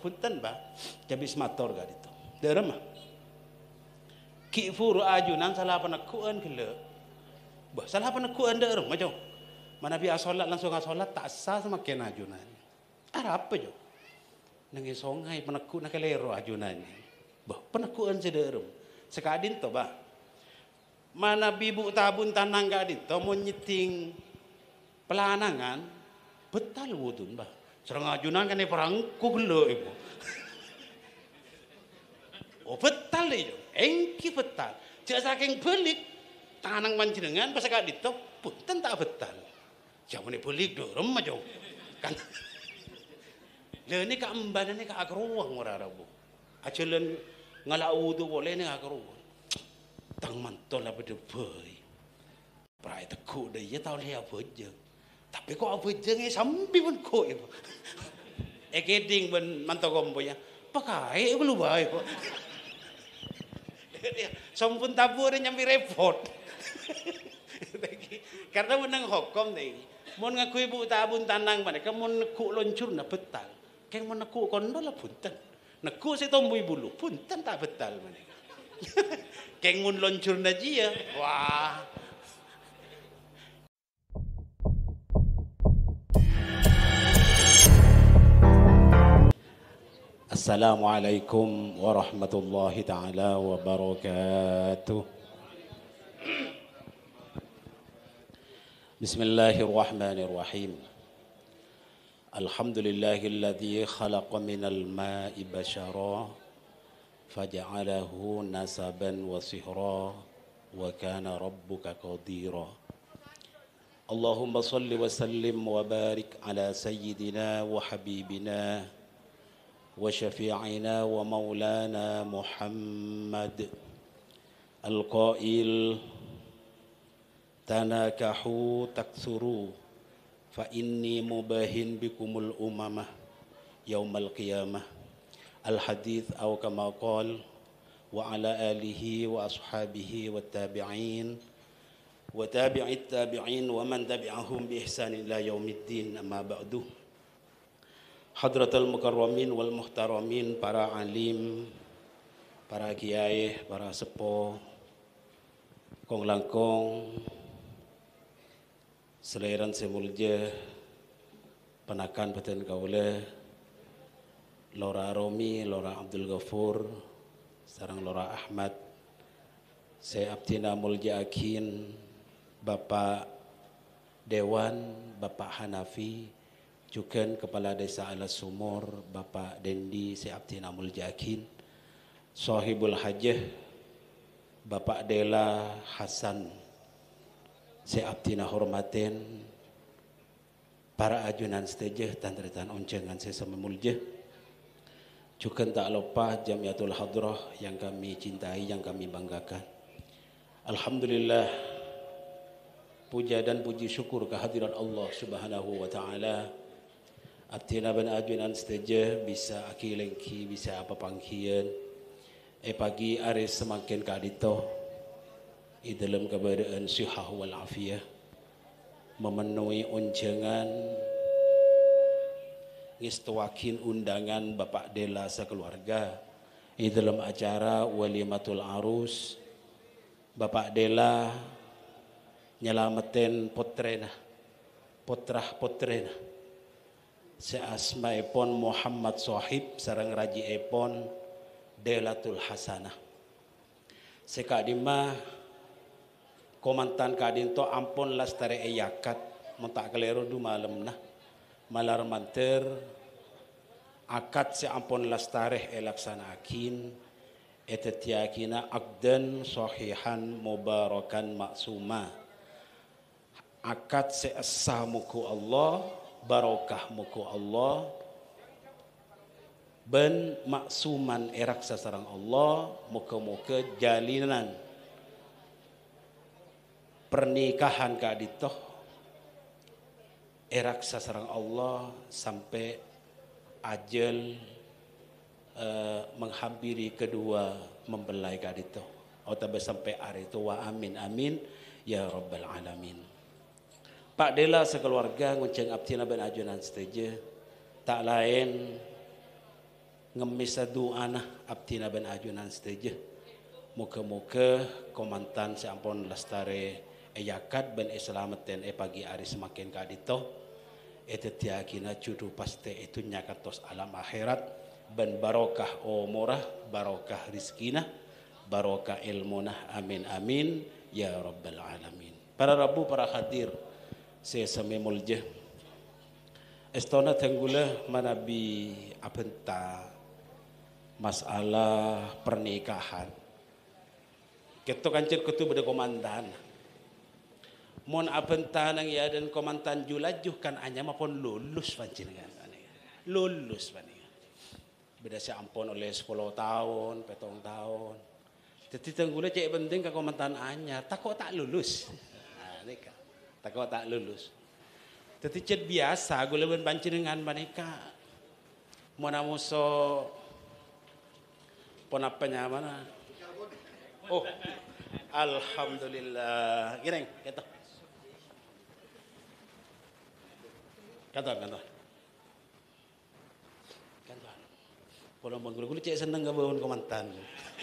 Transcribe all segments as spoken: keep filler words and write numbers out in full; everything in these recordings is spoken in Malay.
punten ba jabis mator ga dito derem ki furu ajunan salah panakuan kele bah salah panakuan derem majo mana biasa salat langsung salat tak sah semakin ajunan ara apa jo nangis songai penaku nak kelero ajunan bah panakuan sederem sekadin to ba mana bibu tabun tanang ga dito mo nyiting pelanangan betal wudun bah serang ajunan kan perangku gelo ibu oh betal itu engki betal cak saking belik tanang panjenengan pas ka dito punten tak betal jamane belik dorem aja kan le ni ka emban ni ka agruang ora rabu acelen ngalau tu boleh ni agruang tang mantol apa de boy prai teku de ya tau le apa je tapi kok apa je ngi sampai pun kok ibu e keding ben mantogom boya pakai belum baik kok sampun tabur nyambi repot karena menang hukum nih mon ngaku ibu tabun tanang mana kamu neku loncur na betal keng mon neku kondo lah punten neku si tombui bulu punten tak betal mana keng mon loncur na jia wah Assalamualaikum warahmatullahi taala wabarakatuh. Bismillahirrahmanirrahim. Alhamdulillahilladzi khalaqa minal ma'i bashara faja'alahu nasaban wa sihra wa kana rabbuka qadira. Allahumma salli wa sallim wa barik ala sayyidina wa habibina وشفيعنا ومولانا محمد القائل تناكحوا تكثروا فإني مباهن بكم الأمم يوم القيامة الحديث أو كما قال وعلى آله وأصحابه والتابعين وتابع التابعين ومن تبعهم بإحسان إلى يوم الدين أما بعد. Hadratul mukarramin wal muhtaramin, para alim, para kiai, para sepo, kong langkong, seleran semulja, penakan peten kaule, Lora Romi, Lora Abdul Ghafur, sarang Lora Ahmad, saya Abdina Mulja Akin, Bapak Dewan, Bapak Hanafi, juga Kepala Desa Alas Sumur, Bapak Dendi Seabtina Muljakin, Sahibul Hajah, Bapak Dela Hasan Seabtina Hormaten, para ajunan setejah tantretan oncengan sesama muljah, juga tak lupa Jamiatul Hadrah yang kami cintai, yang kami banggakan. Alhamdulillah, puja dan puji syukur kehadiran Allah Subhanahu wa taala. Abtina ben ajunan seteja bisa akilengki bisa apa pangkian eh pagi aris semakin kadito i dalam keadaan sihah wal afiyah memenuhi unjangan ngistuakin undangan Bapak Dela sekeluarga i dalam acara walimatul arus. Bapak Dela nyelamatin potrena potrah potrena seasma epon Muhammad Sohib sarang raji epon Delatul Hasanah. Sekadima komantan kadinto ampon lastare eyakat mentak kelero du malam nah malar manter akad se ampon lastare elaksana akin etetiakina akdan sahihan mubarakan maksuma akad se asamuku Allah barokah muku Allah ben maksuman erak sasarang Allah muka-muka jalinan pernikahan kaditoh erak sasarang Allah sampai ajal uh, menghampiri kedua mempelai kaditoh atau sampai hari itu wa amin amin ya rabbal alamin. Pak Dela sekeluarga ngunceng abtina ben ajunan seteja tak lain ngemis doana abdina ben ajunan setuju. Muka-muka komandan seampun lestari eyakat ben islamaten e pagi hari semakin kadito. Itu tiakina judu pasti itu nyakatos alam akhirat ben barokah umurah, barokah rizkina, barokah ilmunah. Amin amin ya rabbal alamin. Para rabu para hadir sesame mulje. Estona tenggula manabi apenta masalah pernikahan. Keto kancil ketu beda komandan. Mon apenta nang ya dan komandan julajuh kan anya mapon lulus panjenengan. Lulus panjenengan. Beda si ampun oleh sepuluh tahun, petong tahun. Jadi tenggula cek penting ke komandan anya, takut tak lulus. Nah, nika. Takut tak lulus. Jadi cet biasa gula ben panjenengan manika. Mona muso pon apanya mana? Oh, alhamdulillah. Gini, kata. Kata, kata. Kata. Kalau menggulu-gulu cek seneng gak bangun komandan.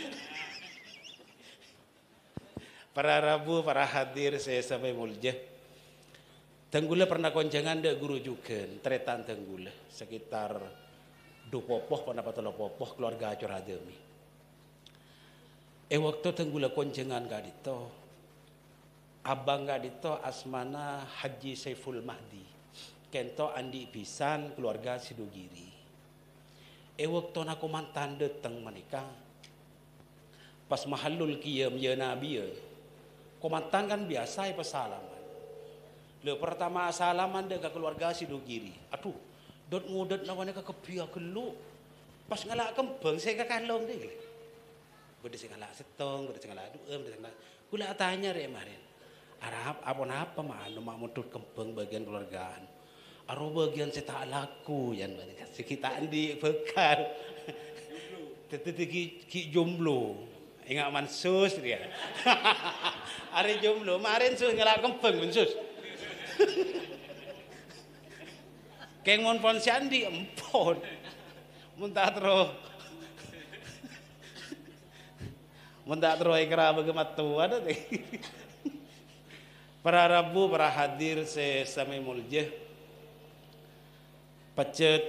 Para rabu, para hadir saya sampai mulja. Tenggula pernah konjangan dek guru juga, tretan tenggula sekitar dua popoh, pernah patolo popoh keluarga Corademi. Eh waktu tenggula konjangan gak dito, abang gak dito asmana Haji Saiful Mahdi, kento Andi Pisan keluarga Sidogiri. Eh waktu nak komandan datang menikah, pas mahalul kiyam ya Nabi ya, komandan kan biasa ya pesalaman. Le pertama salaman dek ke keluarga Sidogiri. Aduh, dot ngudet lawannya ke kebia gelu. Pas ngalak kembang saya ke kalong deh. Beda saya ngalak setong, beda saya ngalak duem, beda saya ngalak. Gula tanya deh kemarin. Arab apa apa mah nu mak mutut kembang bagian keluargaan. Aro bagian saya tak laku yan bani. Sekitar di bekal. Tetapi ki jomblo. Ingat mansus dia. Hari jomblo, kemarin sus ngalak kembang mansus. Keng mon pon siandi empon. Muntah tro. Muntah tro ikra begemat tua dah. Para rabu para hadir se sami mulje. Pecet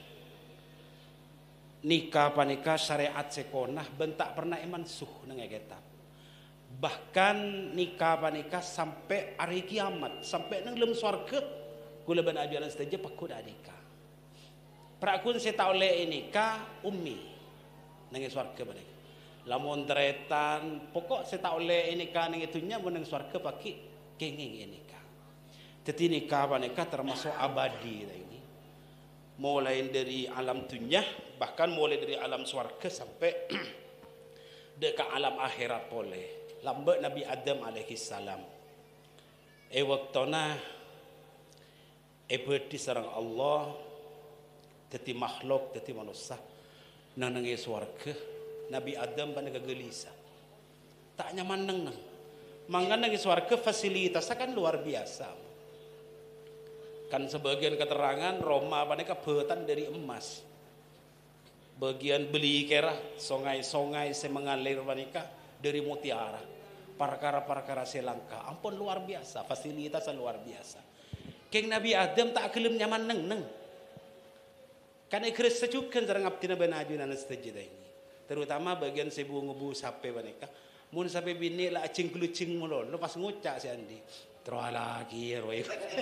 nikah panikah syariat sekonah bentak pernah iman suh nang kitab. Bahkan nikah panikah sampai hari kiamat, sampai nang lem swarga kula ban ajaran saja pakut adika. Prakun saya tak oleh nikah ummi nang swarga panikah. Lamun tretan pokok saya tak oleh nikah nang itunya menang swarga paki kenging nikah. Jadi nikah panikah termasuk abadi ini. Mulai dari alam dunia, bahkan mulai dari alam swarga sampai dekat alam akhirat boleh. Lambat Nabi Adam alaihi salam. E waktona e berdi sarang Allah teti makhluk teti manusia nang nang swarga Nabi Adam ban gelisah. Tak nyaman nang nang. Mangan nang swarga fasilitas kan luar biasa. Kan sebagian keterangan Roma panika betan dari emas. Bagian beli kerah songai-songai se mengalir panika dari mutiara. Perkara-perkara selangka. Ampun luar biasa, fasilitas luar biasa. Keng Nabi Adam tak kelem nyaman neng neng. Kan ikris sejukan sareng abdina ben ajunan setuju ini. Terutama bagian sebu ngubu sape panika. Mun sape bini lah acing kelucing mulu. Lo pas ngucak si Andi. Terus lagi roy.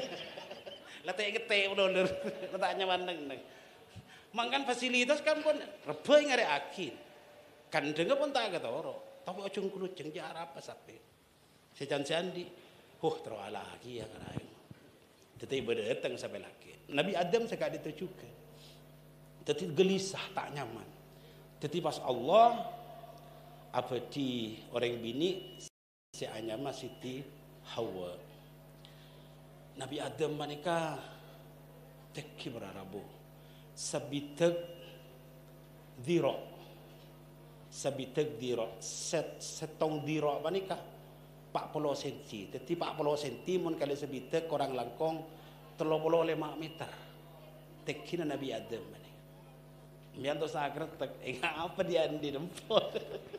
Letek ketek ulur, letak nyaman neng neng. Mangkan fasilitas kan pun rebai ngare akin. Kan dengar pun tak ketoro. Tapi ujung kelucing jar apa sape. Sejan Sandi, huh terus lagi yang lain. Jadi berdatang sampai lagi. Nabi Adam sekali itu juga. Jadi gelisah tak nyaman. Jadi pas Allah abadi orang bini si anyama Siti Hawa. Nabi Adam manika teki berarabu sabitek diro sabitek diro set setong diro manika empat puluh senti. Jadi empat puluh senti mun kali sabitek korang langkong tiga puluh lima meter tekina Nabi Adam manika Mian to sakretek, enga apa dia di dempot.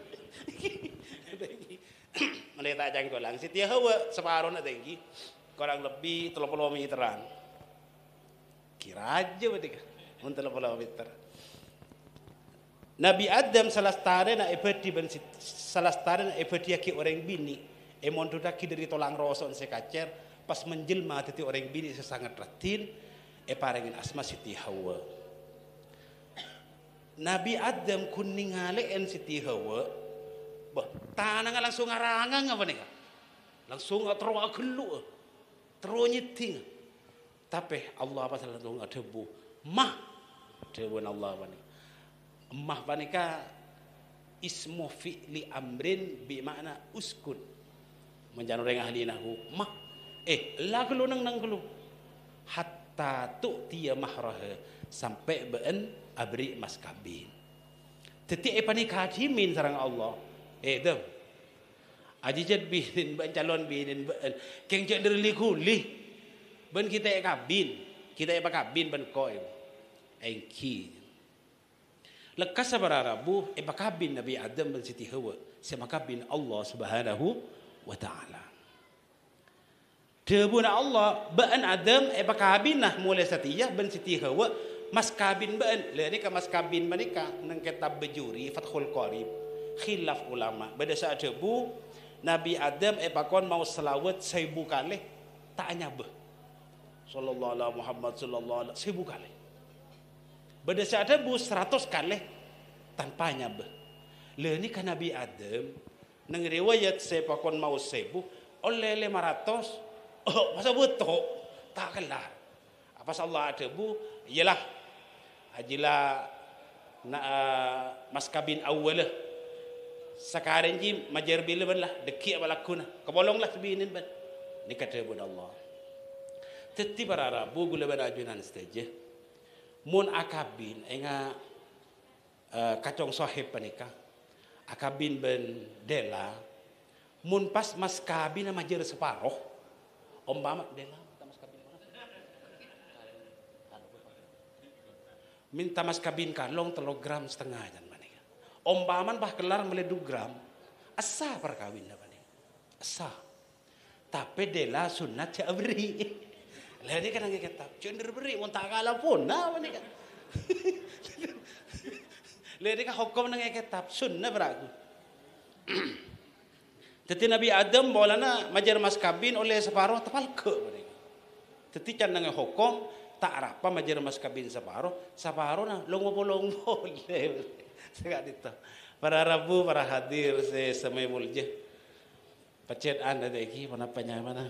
Mana tak jang kolang, Siti Hawa separuh nak tinggi, kurang lebih tiga puluh meteran. Kira aja betul kan, mun tiga puluh meter. Nabi Adam salah stare na ebedi ben salah stare na ebedi ki orang bini, emon dudaki dari tolang roson sekacer, pas menjelma teti orang bini sesangat ratin, e parengin asma Siti Hawa. Nabi Adam kuning halean Siti Hawa. Bah, tanang langsung ngarangang apa nih? Langsung terus gelu, terus nyeting. Tapi Allah apa salah tu ada bu, mah, dewan Allah apa nih? Mah apa nih ka? Ismu fi'li amrin bi makna uskun. Menjadi orang ahli nahu, mah, eh, lah gelu nang nang gelu. Hatta tu tiya mahraha sampai ben abri mas kabin. Teti apa nih kajimin sarang Allah. Eh dem, aji jad binin ban calon binin ban keng cak derli kuli ban kita e kabin kita e kabin ban koi engki lekas sabarabu e kabin Nabi Adam ban Siti Hawa sama kabin Allah Subhanahu wa taala debuna Allah ban Adam e kabin nah mulai satiyah ban Siti Hawa mas kabin ban le ni ka mas kabin manika nang kitab bejuri Fathul Qarib khilaf ulama pada saat debu Nabi Adam e pakon mau selawat seribu kali tak nyabeh sallallahu alaihi Muhammad sallallahu alaihi seribu kali pada saat debu seratus kali tanpa nyabeh le ni kan Nabi Adam nang riwayat saya pakon mau seribu oleh lima ratus oh masa betul tak kelar apa Allah debu ialah ajilah na uh, mas kabin awal sekarang ji majar bila ban lah deki abalakuna kebolong lah sebinin ban ni kata bud Allah teti para rabu gula ban ajunan stage mun akabin enga uh, kacong sahib panika akabin ban dela mun pas mas kabin majar separoh ombama dela mas kabin minta mas kabin kalong telur gram setengah jan Ompaman bah kelar meledu gram asa perkawin apa nih asa tapi dela sunat cak beri lah ini kan nggak kitab cender beri mau tak kalah pun nah apa nih kan lah ini kan hukum nggak kitab sunnah beragu teti Nabi Adam bolana majar mas kabin oleh separuh tepal ke teti can nggak hukum tak apa majar mas kabin separuh separuh nah longo longo Sekat itu. Para rabu, para hadir semai mulja. Pacet anda lagi mana panjang mana?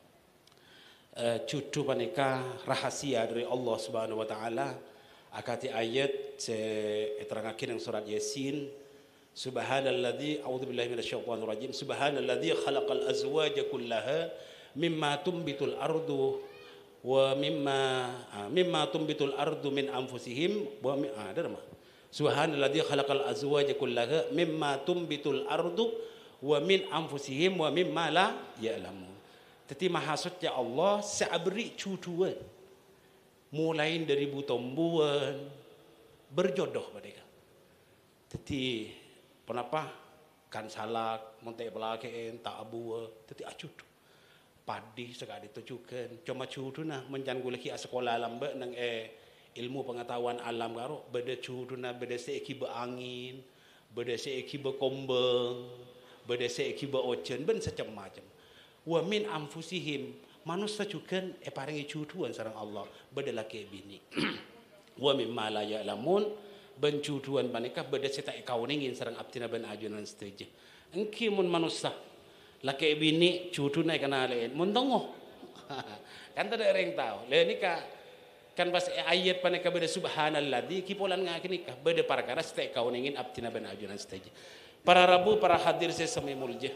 Cucu panika rahasia dari Allah Subhanahu Wa Taala. Akati ayat se eterangakin yang surat Yasin. Subhanalladzi a'udzubillahi minasyaitonir rajim. Subhanalladzi khalaqal azwaja kullaha mimma tumbitul ardu wa mimma mimma tumbitul ardu min anfusihim wa ada mah. Subhanalladzi khalaqal azwaja kullaha mimma tumbitul ardu wa min anfusihim wa mimma la ya'lamun. Teti mahasudnya Allah seabri cucuan mulai dari butombuan berjodoh mereka. Teti kenapa kan salak montek belakeen tak abu teti acudu padi sekali ditujukan cuma cudu nah menjan guleki sekolah lambe nang eh ilmu pengetahuan alam karo beda cuduna beda seeki be angin beda seeki be kombeng beda seeki be ocen ben secam-macam wa min anfusihim manusia juga e paringi cuduan sareng Allah beda laki bini wa mimma la ya'lamun ben cuduan banika beda seta kauningin sareng abtina ben ajunan setuju engki mun manusia laki bini cuduna kana leen mun tongo kan ada orang tahu le nikah kan pas ayat paneka beda subhanalladzi kipolan ngakin nikah beda perkara stek kau ningin abtina ben ajunan stage para rabu para hadir saya sami mulja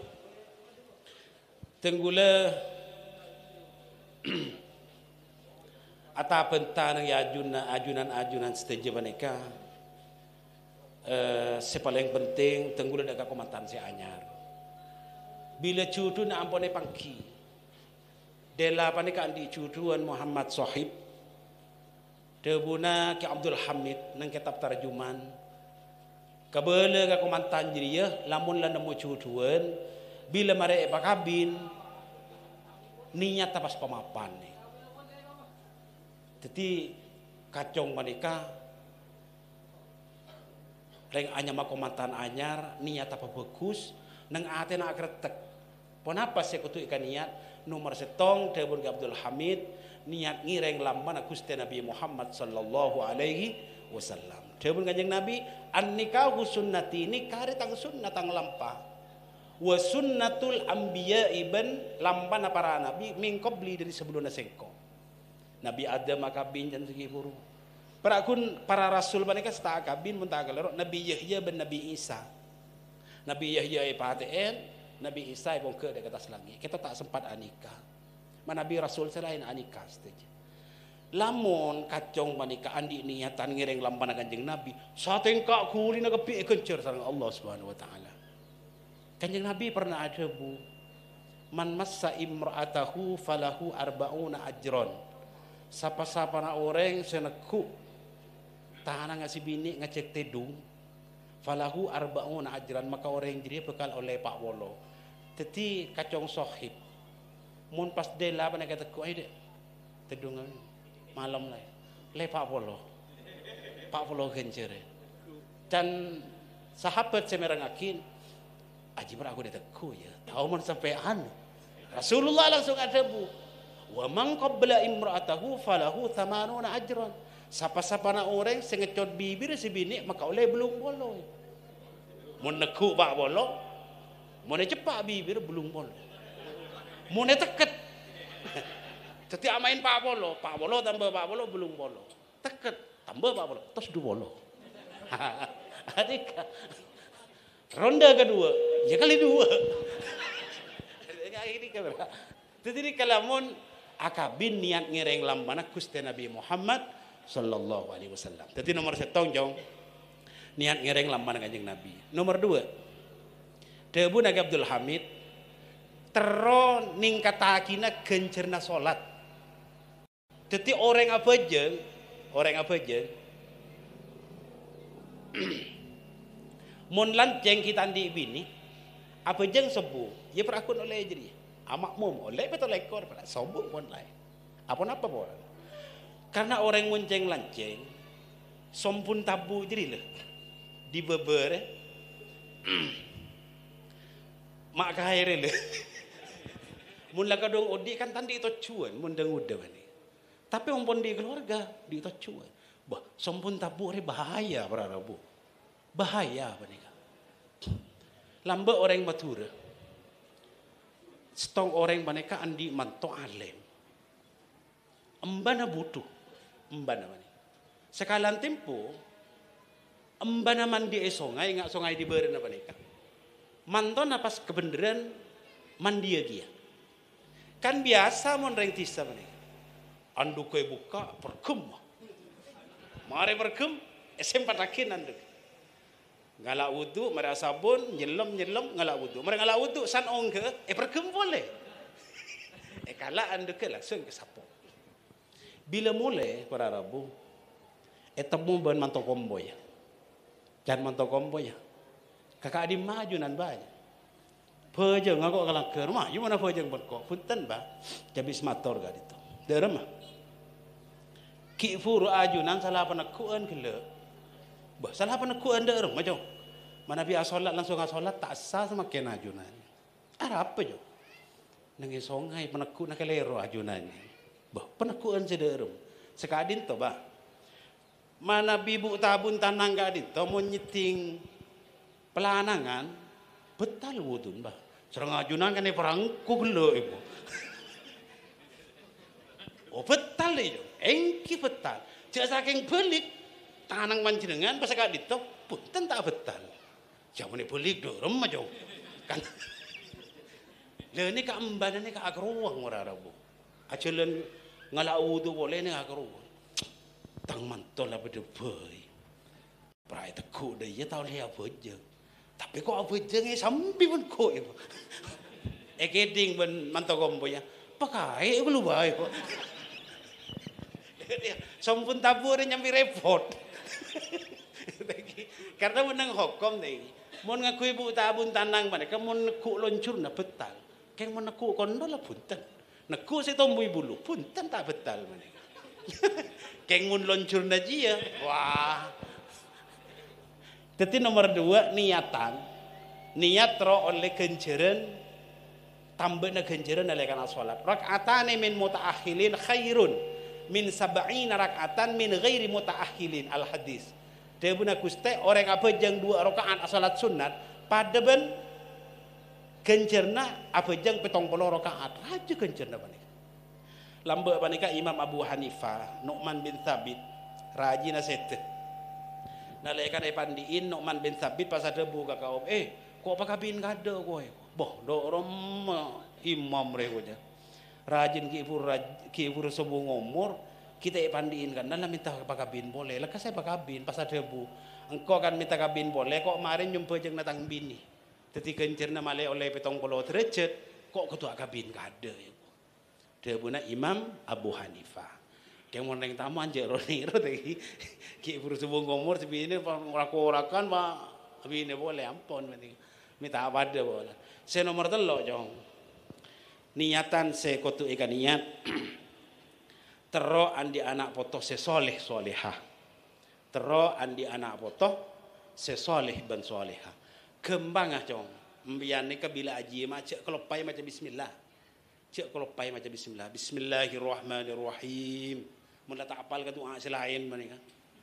tenggula ata pentan yang ajunan ajunan ajunan stage paneka eh sepaling penting tenggula dak komatan si anyar bila cudu na ampone pangki dela paneka andi cuduan Muhammad Sahib Debuna ke Abdul Hamid nang kitab tarjuman. Kabela ka komantan jadi ya, lamun la nemu cucuan, bila mare pakabin, niat tapas pemapan nih. Jadi kacong manika, reng anya makomantan anyar, niat apa bagus, nang ate nak kretek. Ponapa saya kutu ikan niat, nomor setong debun ke Abdul Hamid, niat ngireng lamban Gusti Nabi Muhammad sallallahu alaihi wasallam. Debun kanjeng Nabi, an nikahu sunnati ini kari tang sunnah tang lampah. Wa sunnatul anbiya iban lamban para nabi min qabli dari sebelum sengko. Nabi Adam akabin dan segi buru. Para kun para rasul mereka setah akabin mun tak kalero Nabi Yahya ben Nabi Isa. Nabi Yahya ai paten, Nabi Isa ai bongke di atas langit. Kita tak sempat anika. Mana Nabi Rasul selain anika saja. Lamun kacong manika andi niatan ngireng lamban kanjeng Nabi, sateng kak kuli na kepi kencer sareng Allah Subhanahu wa taala. Kanjeng Nabi pernah ada bu, man massa imra'atahu falahu arba'una ajron. Sapa-sapa na orang seneku tahanan ngasih bini ngecek tedung, falahu arba'una ajran, maka orang jadi bekal oleh Pak Wolo. Teti kacong sohib, mun pas dela pada kata ku ai dek tedung malam lah, le Pak Wolo, Pak Wolo kencere. Dan sahabat semerangakin. Aji aku dia teku ya. Tahu man sampai anu. Rasulullah langsung ada bu. Wa man qabla imra'atahu falahu thamanuna ajran. Sapa-sapa na orang sing ngecot bibir si bini maka oleh belum bolo. Mun neku Pak Bolo, mun cepak bibir belum bolo. Mun teket. Dadi amain Pak Bolo, Pak Bolo tambah Pak Bolo belum bolo. Teket tambah Pak Bolo, terus dua bolo. Adika ronde kedua, ya kali dua. Jadi kalamun akabin niat ngireng lambana Gusti Nabi Muhammad sallallahu alaihi wasallam. Jadi nomor setong jong niat ngireng lambana kanjeng Nabi. Nomor dua, debu Nabi Abdul Hamid tero ningkatakina gencerna salat. Jadi orang apa aja, orang apa aja. Mun lanceng kita di bini apa jeng sebu ya perakun oleh jadi amak mum oleh betul lekor pada sombong pun lain apa apa pun karena orang munceng lanceng sompun tabu jadi lah di beber mak kahire lah mun laga dong odi kan tandi itu cuan mun deng udah ni tapi umpun di keluarga di itu cuan bah sompun tabu re bahaya para rabu bahaya apa nih lambe orang Madura setong orang mereka andi manto alem embana butuh embana mani sekalan tempo embana mandi esongai ngak songai di beren apa nih manto napas kebenaran mandi dia kan biasa mon reng tisa mani andu kue buka perkem mare perkem sempat akin andu ngalak wudu, mereka sabun, nyelam nyelam ngalak wudu. Mereka ngalak wudu, san ongke, eh perkem boleh. Eh kalak anda ke langsung ke sapo. Bila mulai para Rabu, eh temu ban manto kombo ya, jangan manto kombo ya. Kakak adik maju nan banyak. Pejeng ngakok kalang ke rumah, you mana pejeng berkok, punten ba, jabis mator gak itu. Derem mah. Ki furu ajunan salah penakuan kele. Bah salah penakuan derem macam. Mana biasa solat langsung ke solat tak sah semakin ajunan. Ada apa jo? Nangis songai penaku nak kelero ajunannya. Bah penakuan sederem. Sekadin to bah. Mana bibu tabun tanang kadin to mau nyeting pelanangan betal wudun bah. Serang ajunan kan perangku gelo ibu. Oh betal itu. Engki betal. Cak saking belik tanang panjenengan pas kadin to punten tak betal. Jauh ni belik dorem aja. Kan. Le ni ka ambana ni ka agruang ora rabu. Acelen ngala wudu boleh ni agruang. Tang mantol apa de boy. Prai teku de ya tau dia apa je. Tapi kok apa je ngai sampai pun ko ibu. Ekeding ben mantol kombo ya. Pakai belum baik kok. Sompun tabur nyambi repot. Karena menang hukum tadi. Mun ngaku ibu tabun tanang mereka mun neku loncur na betal. Keng mun neku kondo lah punten. Neku si tombui bulu punten tak betal mereka. Keng mun loncur na jia. Wah. Jadi nomor dua niatan. Niat ro oleh kenceran tambah na kenceran oleh kana salat. Rakaatane min mutaakhilin khairun min sab'ina rakaatan min ghairi mutaakhilin al hadis. Dia buna kuste orang apa jang dua rakaat salat sunat pada ben kencerna apa jang petong puluh rakaat raja kencerna panika. Lamba panika Imam Abu Hanifah, Nu'man bin Thabit, rajina sete. Nalaikan ai pandiin Nu'man bin Thabit pas ada bu ka kaum, eh kok pakabin kada kowe. Boh do rom imam rekoja. Rajin ki pur ki pur sobu ngomor kita pandiin kan dalam minta pakabin boleh lah saya pakabin pas ada bu engkau kan minta kabin boleh kok kemarin jumpa jeng datang bini ketika kencerna malai oleh petong puluh derajat kok ketua kabin kada ya dia buna Imam Abu Hanifah yang mau neng tamu anjir roniro tadi ki pur subuh ngomor sebini raku-rakan pak bini boleh ampun minta apa ada boleh saya nomor telok jong niatan saya kotu ikan niat Tero andi anak poto sesoleh solehah. Tero andi anak poto sesoleh ben solehah. Kembang ah cong. Mbiane ka bila aji ma cek kelopai macam bismillah. Cek kelopai macam bismillah. Bismillahirrahmanirrahim. Mun tak apal ka doa selain manika.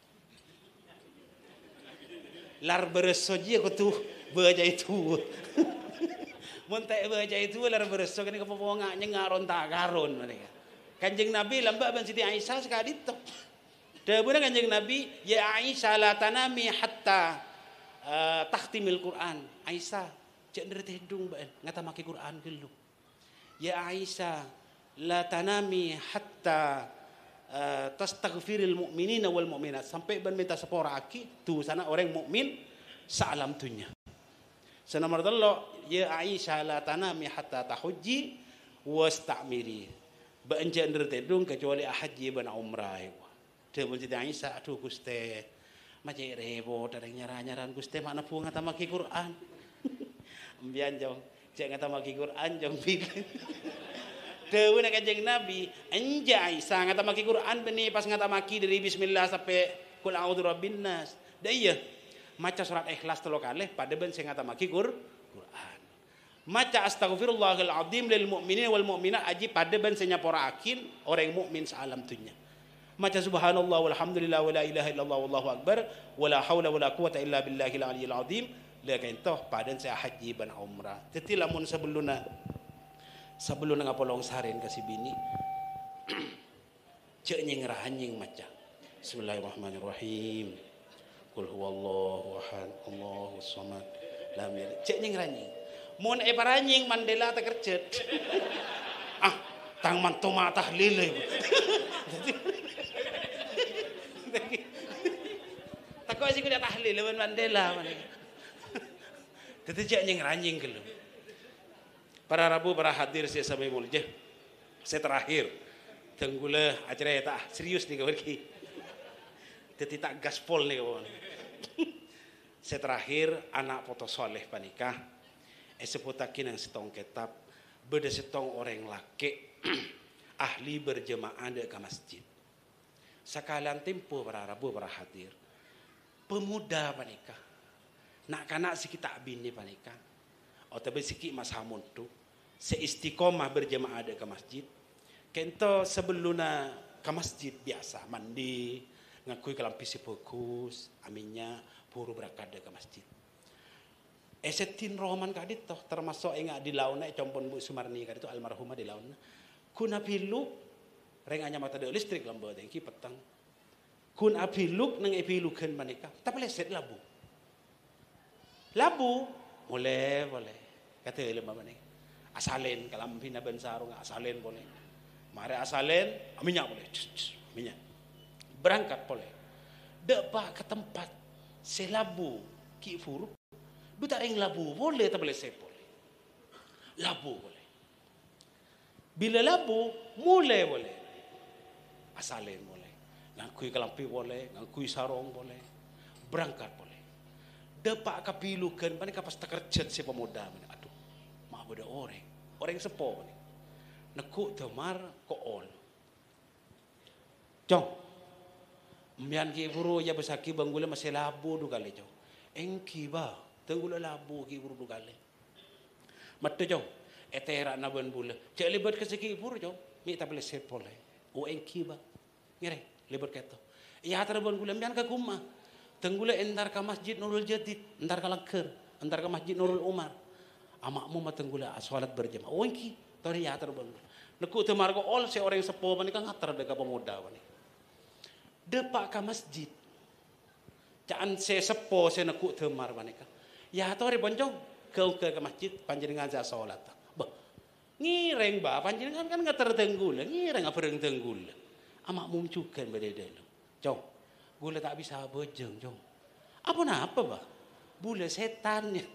Lar bereso je ko tu beja itu. Mun tak beja itu lar bereso kan ka poponga ngaron ta karon manika. Kanjeng Nabi lambak ban Siti Aisyah sekali itu. Dahulu kanjeng Nabi, ya Aisyah la tanami hatta uh, takhtimil Quran. Aisyah, cek nderete hidung ban ngata make Quran gelu. Ya Aisyah la tanami hatta uh, tastaghfiril mu'minina wal mu'minat. Sampai ban minta sepora aki tu sana orang mukmin saalam dunya. Sanamar dallo ya Aisyah la tanami hatta tahujji wastamiri. Berenjak ndertedung kecuali haji ben umrah. Dia menjadi Aisyah aduh Gusti. Macam repot ada nyara-nyaran Gusti mana pu ngata maki Quran. Ambian jong, cek ngata maki Quran jong pik. Dewe nak kanjeng Nabi, enja Aisyah ngata maki Quran beni pas ngata maki dari bismillah sampai qul a'udzu birabbin nas. Da iya. Maca surat Ikhlas telo kalih pada ben sing ngata maki Quran. Maca astaghfirullahal azim lil mu'minin wal mu'minat aji pada ban senyapora akin orang mukmin sealam dunya. Maca subhanallah walhamdulillah wala ilaha illallah wallahu akbar wala haula wala quwata illa billahil aliyil azim la kaintoh pada saya haji ban umrah. Teti lamun sebeluna sebeluna ngapolong sarin kasih bini cek nyeng rahanyeng maca bismillahirrahmanirrahim qul huwallahu ahad allahus samad lam yalid cek nyeng rahanyeng mun e paranying Mandela tak kerjet. Ah, tang mantu ma tahlil ibu. Tak kau sih kuda tahlil lawan Mandela mana. Tetapi cak nyeng ranjing kelu. Para Rabu para hadir saya sampai mulje. Saya terakhir tenggula acara tak serius nih kawan ki. Tetapi tak gaspol nih kawan. Saya terakhir anak foto soleh panikah. Eseputakin yang setong kitab beda setong orang laki ahli berjemaah ke masjid sekalian tempo para Rabu para hadir pemuda panika nak kanak si kita bini panika atau besiki mas hamun tu seistiqomah berjemaah ke masjid kento sebelumnya ke masjid biasa mandi ngakui kelampisi bagus aminnya puru berangkat ke masjid. Esetin roman kadit toh termasuk ingat di launa compon Bu Sumarni kadit itu almarhumah di launa. Kun apiluk renganya mata de listrik lambat iki petang. Kun apiluk nang epilukeun manika. Tapi leset labu. Labu boleh boleh. Kata lemah manika. Asalen kalampina ben sarung asalen boleh. Mare asalen minyak boleh. Minyak. Berangkat boleh. Depak ke tempat selabu ki furuk. Duta ring labu boleh tak boleh saya boleh. Labu boleh. Bila labu mulai boleh. Asalen boleh. ngangkui kelampi boleh, ngangkui sarong boleh, berangkat boleh. Depak kapilukan, mana kapas terkerjat si pemuda, aduh, mah beda orang, orang sepo, nekuk temar kool. Jong, mian ki buru ya besaki banggula masih labu du kali jong, engki ba, tenggula labu ki buru du kali. Mata jong, etera na ban bula, cek libat keseki buru jong, mi tak boleh set boleh, o engki ba, ngere. Lebar keto. Ya terban gula mian ke kumah. Tenggula entar ke Masjid Nurul Jadid, entar ke Langker, entar ke Masjid Nurul Umar. Amakmu mah tenggula salat berjamaah. Wengki, tori ya terban. Neku temar ko ol se orang sepo manika ngatar deka pemuda wani. Depak ke masjid. Caan se sepo se neku temar manika. Ya tori boncong ke ke ke masjid panjenengan za salat. Bah. Ngireng ba panjenengan kan ngatar tenggula, ngireng apa reng tenggula. Amak mumcukan pada dalam. Jom, gula tak bisa bejeng, jom. Apa nak apa bah? Bula setan ya.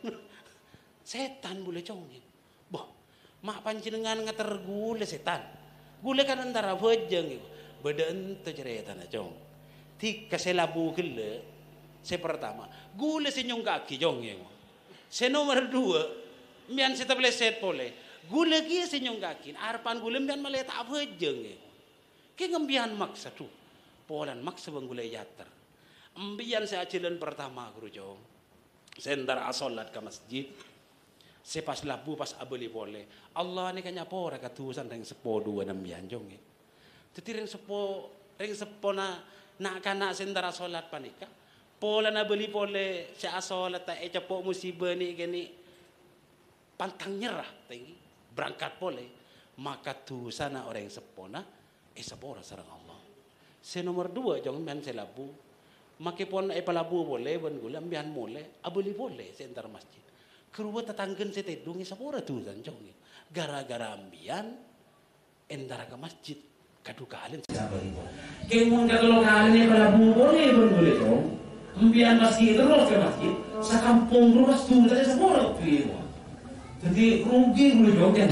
Setan bula jom. Bah, mak panjenengan ngater gula setan. Gula kan antara bejeng. Beda ente cerita na jom. Tika selabu gula. Se pertama, gula senyum kaki jom ya. Se nomor dua, mian seta boleh set boleh. Gula kia senyum kaki. Arpan gula mian malah tak bejeng ya. Kaya ngambian maksa tu, polan maksa banggulai yatar. Ambian saya jalan pertama guru jong, sendar asolat ke masjid, sepas labu pas abeli boleh. Allah ni kanya pora katusan ring sepo dua nambian jong. Tetapi ring sepo, ring sepo na nak kana sendar asolat panika. Polan abeli boleh saya asolat tak ecapo musibah ni gini pantang nyerah tinggi berangkat boleh. Maka tu sana orang sepo na. Eh sabora sarang Allah. Se nomor dua jangan mian selabu. Makipun eh palabu boleh, ban gula mian boleh, abuli boleh sentar masjid. Kerua tetanggen se tedung sabora tu dan jangan. Gara-gara ambian endara ke masjid kadu kalian sabari. Kemun kalau kalian palabu boleh ban gula dong. Ambian masjid terus ke masjid. Sakampung rumah tu tadi sabora tu. Jadi rugi dulu joget.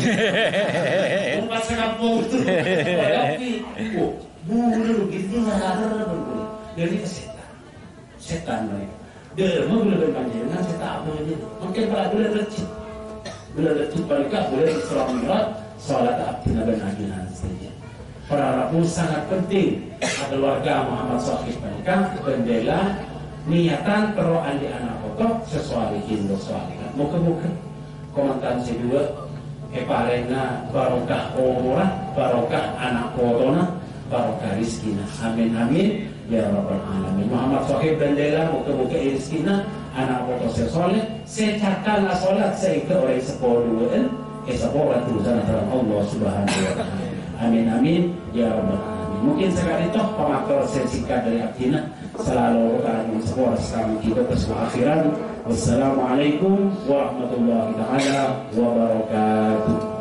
Umpat sekampung itu. Tapi, oh, bulu gitu nggak berbulu. Jadi setan, setan mereka. Derma boleh berpanjangan setan boleh. Mungkin para boleh lecit, boleh lecit mereka boleh sholat mirat, sholat abdina benajunan saja. Para rabu sangat penting. Ada warga Muhammad Sahih mereka bendela niatan teroan di anak kotor sesuai hindu soalnya. Muka-muka. Komentar kedua, eparena barokah orang, barokah anak kotona, barokah rizkina. Amin amin ya rabbal alamin. Muhammad Sahib bendela muka-muka rizkina, anak kotor sesoleh, secakal solat seike orang sepuluh dua, eh sepuluh ratusan antara Allah subhanahu wa ta'ala. Amin amin ya rabbal alamin. Mungkin sekali toh pemakor singkat dari Abdina selalu kalian semua sekarang kita bersama akhiran. Wassalamualaikum warahmatullahi taala wabarakatuh.